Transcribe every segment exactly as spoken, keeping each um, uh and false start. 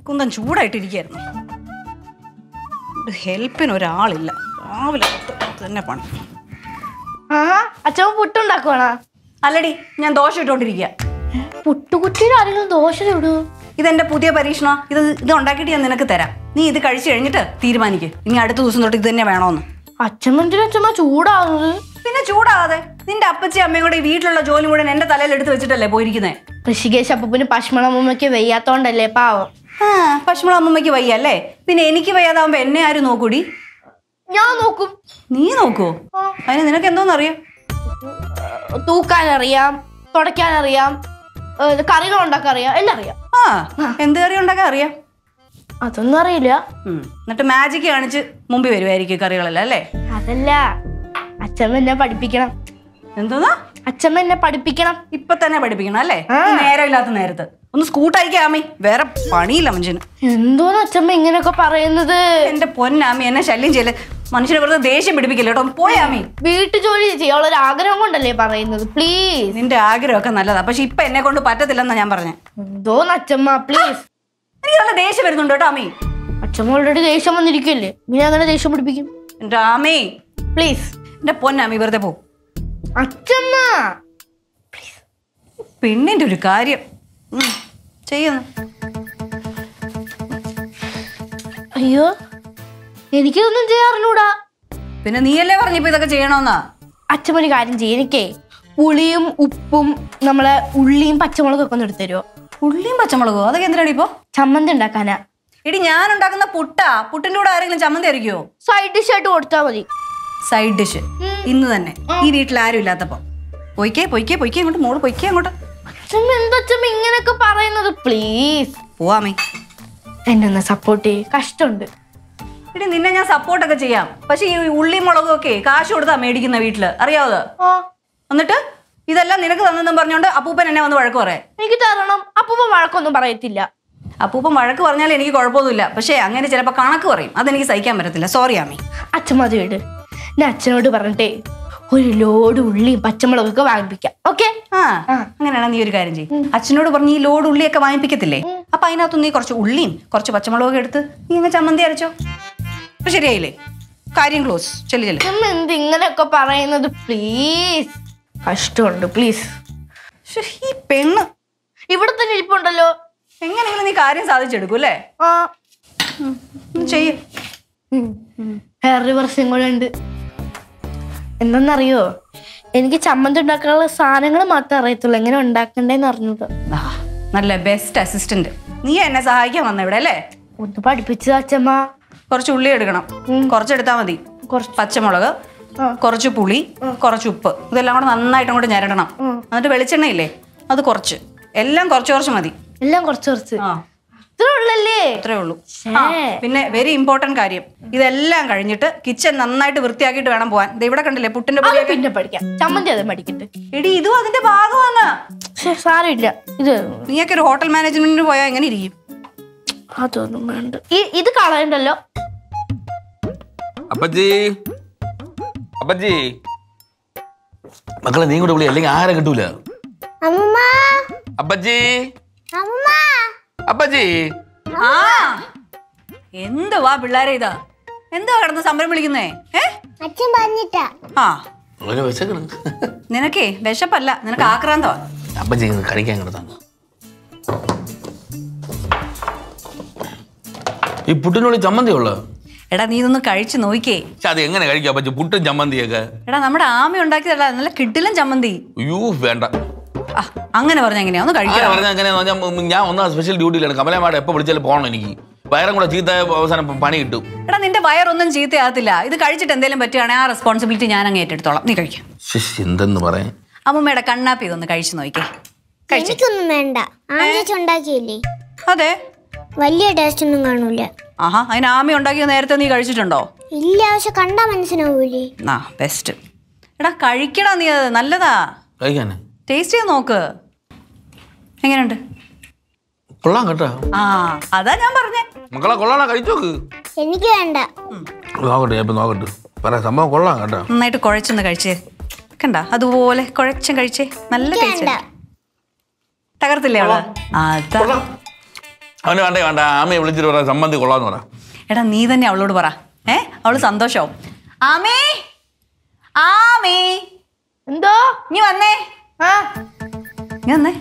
കുന്തം ചൂടായിട്ടിരിക്കുകയായിരുന്നു. ഹെൽപ്പിന് ഒരാളില്ല. രാവിലെ തന്നെ പണി. അച്ഛൻ പുട്ടുണ്ടാക്കുവാണോ? അല്ലടി, ഞാൻ ദോശ ഇട്ടോണ്ടിരിക്കുക. പുട്ടുകുറ്റിയിൽ ആരെങ്കിലും ദോശ ഇടൂ? ഇതെന്റെ പുതിയ പരീക്ഷണം. ഇത് ഇത് ഉണ്ടാക്കിയിട്ട് ഞാൻ നിനക്ക് തരാം. നീ ഇത് കഴിച്ചു കഴിഞ്ഞിട്ട് തീരുമാനിക്ക് ഇനി അടുത്ത ദിവസം തൊട്ട് ഇത് തന്നെ വേണോന്ന്. അച്ഛമ്മ അച്ഛമ്മ ചൂടാവുന്നത്? പിന്നെ ചൂടാവാതെ. നിന്റെ അപ്പച്ചി അമ്മയും കൂടെ ഈ വീട്ടിലുള്ള ജോലി മുഴുവൻ എന്റെ തലയിൽ എടുത്ത് വെച്ചിട്ടല്ലേ പോയിരിക്കുന്നേ. ഋഷികേശ് അപ്പൂപ്പിന് പശ്മളമ്മയ്ക്ക് വയ്യാത്തോണ്ടല്ലേ പാവം. ആ, പശ്മള അമ്മമ്മയ്ക്ക് വയ്യ അല്ലേ? പിന്നെ എനിക്ക് വയ്യാതാവുമ്പോ എന്നെ ആരും നോക്കൂടി? ഞാൻ നോക്കും. നീ നോക്കുവോ? അതിന് നിനക്ക് എന്തോന്നറിയാം? തൂക്കാനറിയാം, തുടയ്ക്കാനറിയാം, കറികൾ ഉണ്ടാക്കാൻ അറിയാം, എല്ലാം അറിയാം. ആ, എന്ത് കറി ഉണ്ടാക്കാൻ അറിയാം? അതൊന്നും അറിയില്ല. എന്നിട്ട് മാജിക് കാണിച്ച് മുമ്പിൽ വരുമായിരിക്കും കറികളെല്ലാം അല്ലേ? അതല്ല, അച്ഛമ്മ എന്നെ പഠിപ്പിക്കണം. എന്തോന്നാ? അച്ഛമ്മ എന്നെ പഠിപ്പിക്കണം. ഇപ്പൊ തന്നെ പഠിപ്പിക്കണം അല്ലേ? നേരമില്ലാത്ത നേരത്ത് ഒന്ന് സ്കൂട്ടായിക്കാമി. വേറെ പണിയില്ല മനുഷ്യന്. എന്തോന്ന് അച്ഛമ്മ ഇങ്ങനെയൊക്കെ പറയുന്നത്? എന്റെ പൊന്നാമി, എന്നെ ശല്യം ചെയ്യല്. മനുഷ്യനെ വെറുതെ ദേഷ്യം പിടിപ്പിക്കില്ല കേട്ടോ. പോയാമി. വീട്ടു ജോലി ചെയ്യാനുള്ള ആഗ്രഹം കൊണ്ടല്ലേ പറയുന്നത്. പ്ലീസ്. നിന്റെ ആഗ്രഹമൊക്കെ നല്ലതാ, പക്ഷെ ഇപ്പൊ എന്നെ കൊണ്ട് പറ്റത്തില്ലെന്നാ ഞാൻ പറഞ്ഞേ. എന്തോന്ന് അച്ഛമ്മ പ്ലീസ്. എനിക്ക് നല്ല ദേഷ്യം വരുന്നുണ്ട് കേട്ടോ അമ്മി. അച്ഛമ്മ ഓൾറെഡി ദേഷ്യം വന്നിരിക്കല്ലേ, ഇനി അങ്ങനെ ദേഷ്യം പിടിപ്പിക്കും? എന്റെ ആമി പ്ലീസ്. എന്റെ പൊന്നാമി വെറുതെ പോ. അച്ഛമ്മ പ്ലീസ്. പെണ്ണിന്റെ ഒരു കാര്യം ചെയ്യുന്നു. അയ്യോ, എനിക്കിതൊന്നും ചെയ്യാറില്ലൂടാ. പിന്നെ നീയല്ലേ പറഞ്ഞിപ്പോ ഇതൊക്കെ ചെയ്യണമെന്നാ? അച്ഛമ്മ ഒരു കാര്യം ചെയ്യും, എനിക്കേ പുളിയും ഉപ്പും നമ്മളെ ഉള്ളിയും പച്ചമുളകും ഒക്കെ ഒന്ന് എടുത്തരുമോ? ഉള്ളിയും പച്ചമുളകോ? അതൊക്കെ എന്തിനാണ് ഇപ്പൊ? ചമ്മന്തി ഉണ്ടാക്കാനാ. എടി, ഞാൻ ഉണ്ടാക്കുന്ന പുട്ടാ. പുട്ടിന്റെ കൂടെ ആരെങ്കിലും ചമ്മന്തി അരയ്ക്കുവോ? സൈഡ് ഡിഷ് ആയിട്ട് കൊടുത്താൽ മതി. സൈഡ് ഡിഷ് ഇന്ന് തന്നെ ഈ വീട്ടിൽ ആരും ഇല്ലാത്തപ്പോ. പൊയ്ക്കേ പൊയ്ക്കേ പൊയ്ക്കേ അങ്ങോട്ട്. മോള് പൊയ്ക്കേ അങ്ങോട്ട്. അച്ഛമ്മ എന്തച്ഛമ്മ ഇങ്ങനെയൊക്കെ പറയുന്നത്? പ്ലീസ് പോവാമേ. എന്നെ ഒന്ന് സപ്പോർട്ട് ചെയ്യ്, കഷ്ടമുണ്ട്. എടി, നിന്നെ ഞാൻ സപ്പോർട്ടൊക്കെ ചെയ്യാം, പക്ഷെ ഈ ഉള്ളി മുളകും ഒക്കെ കാശ് കൊടുത്താ മേടിക്കുന്ന വീട്ടില്, അറിയാവോ? എന്നിട്ട് ഇതെല്ലാം നിനക്ക് തന്നെന്നും പറഞ്ഞോണ്ട് അപ്പൂപ്പൻ എന്നെ വന്ന് വഴക്ക് പറയാം. എനിക്ക് തരണം. അപ്പൂപ്പൻ വഴക്കൊന്നും പറയത്തില്ല. അപ്പൂപ്പൻ വഴക്ക് പറഞ്ഞാൽ എനിക്ക് കുഴപ്പമൊന്നുമില്ല, പക്ഷെ അങ്ങനെ ചിലപ്പോ കണക്ക് പറയും. അതെനിക്ക് സഹിക്കാൻ പറ്റത്തില്ല. സോറി ആമി. അച്ഛമ്മ അത് വീട് ഞാൻ അച്ഛനോട് പറഞ്ഞിട്ടേ ഒരു ലോഡ് ഉള്ളിയും പച്ചമുളകൊക്കെ വാങ്ങിപ്പിക്കാം. ഓക്കെ? ആ, അങ്ങനെയാണെ നീ ഒരു കാര്യം ചെയ്യും. അച്ഛനോട് പറഞ്ഞ് ഈ ലോഡ് ഉള്ളിയൊക്കെ വാങ്ങിപ്പിക്കത്തില്ലേ? അപ്പൊ അതിനകത്ത് നീ കുറച്ച് ഉള്ളിയും കുറച്ച് പച്ചമുളകൊക്കെ എടുത്ത് നീ ഇങ്ങനെ ചമ്മന്തി അരച്ചോ. അപ്പൊ ശരിയായില്ലേ? കാര്യം ക്ലോസ്. ചെല്ലു ചെല്ലു. എന്ത് ഇങ്ങനെയൊക്കെ പറയുന്നത്? പ്ലീസ്, കഷ്ടമുണ്ട്. പ്ലീസ്. ഈ പെണ്ണ് ഇവിടെ തന്നെ ഇരിപ്പുണ്ടല്ലോ. എങ്ങനെയെങ്കിലും നീ കാര്യം സാധിച്ചെടുക്കും അല്ലേ? ആ, ചെയ്യ. വേറൊരു പ്രശ്നം കൂടെ ഉണ്ട്. എന്തെന്നറിയോ, എനിക്ക് ചമ്മന്തി ഉണ്ടാക്കാനുള്ള സാധനങ്ങൾ മാത്രമേ അറിയത്തുള്ളൂ, എങ്ങനെ ഉണ്ടാക്കണ്ടേന്ന് അറിഞ്ഞത്. നല്ല ബെസ്റ്റ് അസിസ്റ്റന്റ്. നീ എന്നെ സഹായിക്കാൻ വന്ന ഇവിടെ അല്ലേ? ഒന്ന് പഠിപ്പിച്ചത് അച്ഛമ്മ. കുറച്ച് ഉള്ളി എടുക്കണം, കുറച്ചെടുത്താൽ മതി. കുറച്ച് പച്ചമുളക്, കുറച്ച് പുളി, കുറച്ച് ഉപ്പ്, ഇതെല്ലാം കൂടെ നന്നായിട്ട് അങ്ങോട്ട് ഞരടണം. എന്നിട്ട് വെളിച്ചെണ്ണയില്ലേ, അത് കുറച്ച്, എല്ലാം കുറച്ച് കുറച്ച് മതി. എല്ലാം കുറച്ച് കുറച്ച് ഇത്രേ ഉള്ളല്ലേ? ഇത്രേ ഉള്ളൂ. പിന്നെ വെരി ഇമ്പോർട്ടന്റ് കാര്യം, ഇതെല്ലാം കഴിഞ്ഞിട്ട് കിച്ചൺ നന്നായിട്ട് വൃത്തിയാക്കിയിട്ട് വേണം പോവാൻ. ഇവിടെ കണ്ടില്ലേ പുട്ടിന്റെ പൊടി? പിന്നെ പഠിക്കാം. ചമ്മന്തി അത് പഠിക്കട്ടെ. എടി, ഇതും അതിന്റെ ഭാഗമാണ്. സാരമില്ല. ഇത് നീയൊക്കെ ഒരു ഹോട്ടൽ മാനേജ്മെന്റിന് പോയാൽ എങ്ങനെ ഇരിക്കും? അതൊന്നും വേണ്ട. ഇത് കളയണ്ടല്ലോ. അപ്പച്ചി, അപ്പച്ചി മക്കളെ നീ കൂടെ വിളി, അല്ലെങ്കിൽ ആരെ കിട്ടൂല. അപ്പച്ചി, അപ്പച്ചി. ആ, എന്തുവാ പിള്ളേരെ ഇതാ? എന്തുവാ കിടന്ന് സമരം വിളിക്കുന്നേ? അച്ഛൻ പറഞ്ഞിട്ടാ. ആ, വിശക്കണ്. നിനക്കേ വിശപ്പല്ല, നിനക്ക് ആക്രാന്തവാ. അപ്പച്ചി കഴിക്കാൻ കിടത്താണ്. ഈ പുട്ടിനുള്ളിൽ ചമ്മന്തി ഉള്ള? എടാ, നീ ഇതൊന്ന് കഴിച്ചു നോക്കിയേ. അത് എങ്ങനെ കഴിക്കാം അപ്പച്ചി, പുട്ടും ചമ്മന്തിയൊക്കെ? എടാ, നമ്മുടെ ആമി ഉണ്ടാക്കിയതല്ല, നല്ല കിടിലൻ ചമ്മന്തി. അയ്യോ വേണ്ട. അങ്ങനെ പറഞ്ഞ എങ്ങനെയാ? ഒന്ന് കഴിക്കാൻ പറഞ്ഞ എങ്ങനെയാ? ഞാൻ ഒന്നാ സ്പെഷ്യൽ ഡ്യൂട്ടിയിലാണ്. കമലമാട് എപ്പോ വിളിച്ചാലും പോകണം. എനിക്ക് വയറും കൂടെ ചീത്ത അവസാനം പണി കിട്ടും. എടാ, നിന്റെ വയറൊന്നും ചീത്തയാകത്തില്ല. ഇത് കഴിച്ചിട്ട് എന്തെങ്കിലും പറ്റുകയാണെങ്കിൽ ആ റെസ്പോൺസിബിലിറ്റി ഞാൻ അങ്ങ് ഏറ്റെടുത്തോളാം. നീ കഴിക്കാം. എന്തെന്ന് പറയാൻ? അമ്മമ്മയുടെ കണ്ണാപ്പി ഇതൊന്ന് കഴിച്ചു നോക്കിയേ. എനിക്കൊന്നും വേണ്ട. ആദ്യം ഉണ്ടാക്കിയില്ലേ? അതെ, വലിയ ടേസ്റ്റ് ഒന്നും കാണൂല. ആഹാ, അതിന് ആമി ഉണ്ടാക്കിയ നേരത്തെ നീ കഴിച്ചിട്ടുണ്ടോ? ഇല്ല, പക്ഷെ കണ്ടാ മനസ്സിലാവൂലേ? ആ, ബെസ്റ്റ്. എടാ, കഴിക്കടാ നീ, അത് നല്ലതാ. കഴിക്കാനേ? ടേസ്റ്റ് ചെയ്ത് നോക്ക്. എങ്ങനെയുണ്ട്? കൊള്ളാം കേട്ടോ. ആ, അതാ ഞാൻ പറഞ്ഞേ. മക്കളെ കൊള്ളാണോ? കഴിച്ചു നോക്ക്. എനിക്ക് വേണ്ട. നോക്കട്ടെ, ഇപ്പൊ നോക്കട്ടെ. പറയാ സംഭവം കൊള്ളാം കേട്ടോ. നന്നായിട്ട് കുഴച്ചൊന്ന് കഴിച്ചേ. കണ്ട അതുപോലെ കുഴച്ചും കഴിച്ചേ. നല്ല ടേസ്റ്റ്. തകർത്തില്ലേ അവള്? അതാ അവന് വേണ്ട വേണ്ട ആമയെ വിളിച്ചിട്ട് പറയാം സമ്മതി കൊള്ളാന്ന് പറ. എടാ നീ തന്നെ അവളോട് പറ. ഏ അവള് സന്തോഷാവും. ആമേ ആമേ എന്തോ നീ വന്നേ. ആ നീ വന്നേ.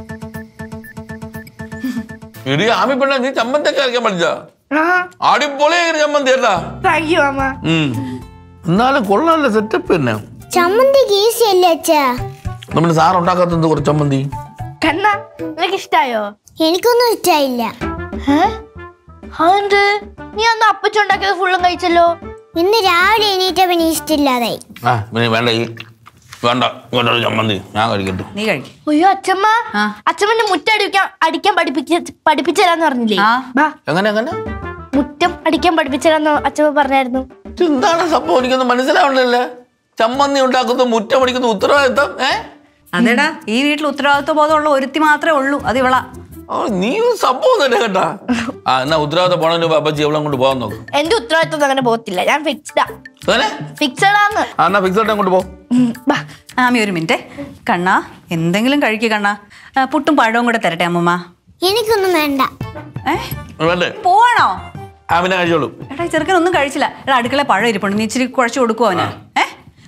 എടി ആമി പെണ്ണ നീ ചമ്മന്തിയൊക്കെ അരയ്ക്കാൻ പഠിച്ച അടിപൊളിയായി ചമ്മന്തി അല്ല. താങ്ക് യു മാമ. എന്നാലും കൊള്ളാല്ല സെറ്റപ്പ് തന്നെ. ചമ്മന്തിക്ക് ഈസി അല്ലേ അച്ഛാ? നമ്മുടെ സാർ ഉണ്ടാക്കാത്തത് കുറച്ച് ചമ്മന്തി. കണ്ണ നിനക്ക് ഇഷ്ടായോ? എനിക്കൊന്നും ഇഷ്ടായില്ല. അതെന്ത്? നീ അന്ന് അപ്പച്ചുണ്ടാക്കിയത് ഫുള്ളും കഴിച്ചല്ലോ. ഇന്ന് രാവിലെ എണീറ്റ പിന്നെ ഇഷ്ടമില്ലാതായി. ആ പിന്നെ വേണ്ട ഈ വേണ്ട വേണ്ട ചമ്മന്തി ഞാൻ കഴിക്കട്ടു. നീ കഴിക്കും. അയ്യോ അച്ഛമ്മ, അച്ഛമ്മന്റെ മുറ്റം അടിക്കാൻ അടിക്കാൻ പഠിപ്പിക്ക പഠിപ്പിച്ചരാന്ന് പറഞ്ഞില്ലേ? എങ്ങനെ എങ്ങനെ മുറ്റം അടിക്കാൻ പഠിപ്പിച്ചരാന്ന് അച്ഛമ്മ പറഞ്ഞായിരുന്നു. എന്താണ് സംഭവം? എനിക്കൊന്നും മനസ്സിലാവണില്ല. ചമ്മന്തി ഉണ്ടാക്കുന്ന മുറ്റം അടിക്കുന്ന ഉത്തരവാദിത്തം. ഏ അതെടാ ഈ വീട്ടിൽ ഉത്തരവാദിത്വ ബോധമുള്ള ഒരുത്തി മാത്രമേ ഉള്ളൂ, അത് ഇവളാ. നീ സംഭവം തന്നെ കേട്ടാ. ആ എന്നാ ഉത്തരവാദിത്തം പോണതിന് അപ്പച്ചി എവിടെ കൊണ്ട് പോകാൻ നോക്കും. എന്റെ ഉത്തരവാദിത്വം അങ്ങനെ പോകത്തില്ല, ഞാൻ ഫിക്സ്ഡാ. ഫിക്സഡാന്ന്. ആ എന്നാ ഫിക്സഡ് അങ്ങോട്ട് പോ. ആമി ഒരു മിനിറ്റ്. കണ്ണാ എന്തെങ്കിലും കഴിക്കുക കണ്ണാ. പുട്ടും പഴവും കൂടെ തരട്ടെ അമ്മമ്മ. എനിക്കൊന്നും വേണ്ട. വേണ്ടേ? പോവാണോ? ആ പിന്നെ കഴിച്ചോളൂ. എടാ ചെറുക്കൻ ഒന്നും കഴിച്ചില്ല. എടാ അടുക്കള പഴം ഇരിപ്പുണ്ട്, നീ ഇച്ചിരി കുഴച്ച് കൊടുക്കുവോ അവന്? ഏഹ്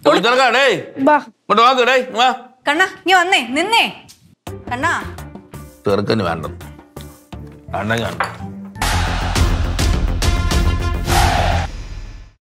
കണ്ണാ നീ വന്നേ നിന്നേ. കണ്ണാ ചെറുക്കന് വേണ്ട വേണ്ട